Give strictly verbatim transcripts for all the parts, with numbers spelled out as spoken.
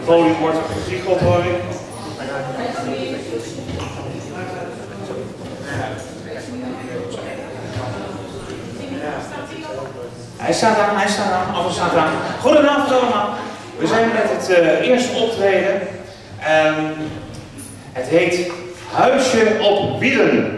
podium wordt gegiegeld, hoor ik. Hij staat aan, hij staat aan, alles staat aan. Goedenavond allemaal. We zijn met het uh, eerste optreden. Um, het heet Huisje op Wielen.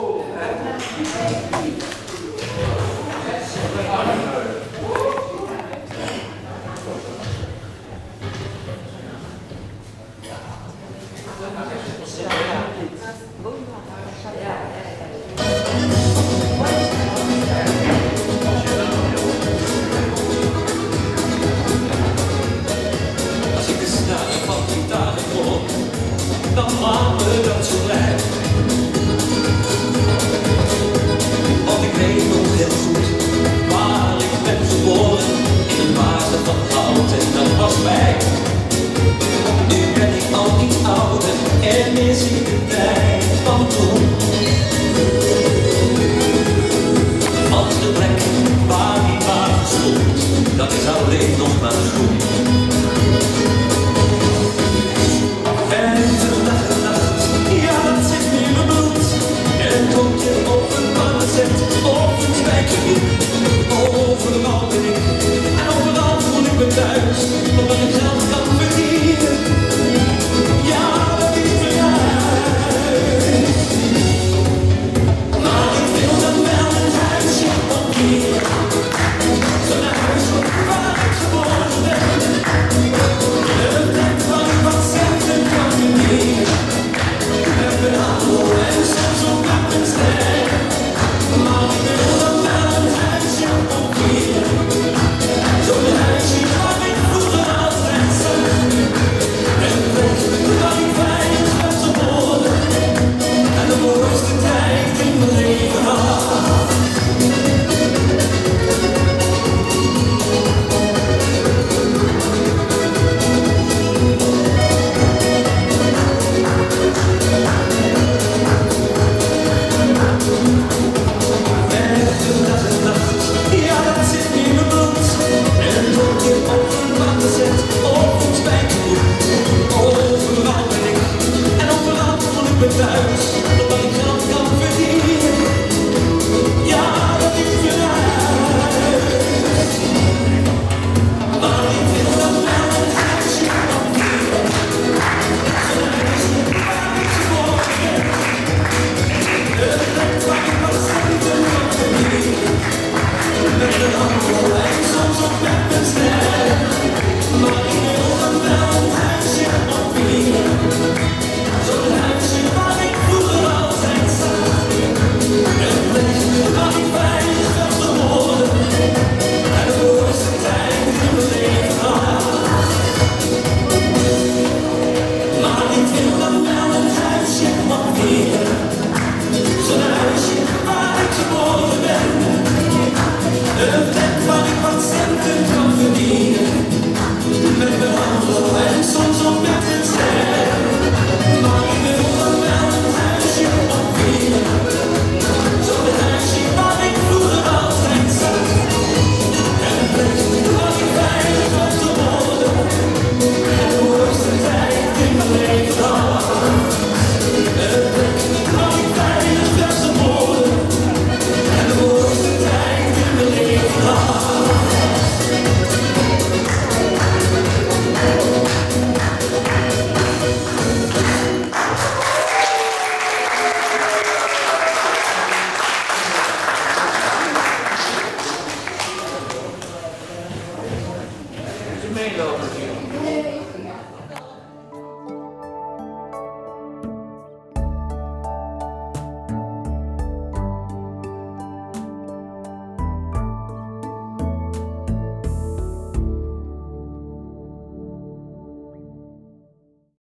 Dan maakt me dat zo blij. Want ik weet nog heel goed waar ik ben geboren, in een wagen van hout, en dat was mij. Nu ben ik al iets ouder en mis ik de tijd van toen. Want de plek waar die wagen stond, dat is alleen nog maar groen. Overal ben ik en overal voel ik me thuis.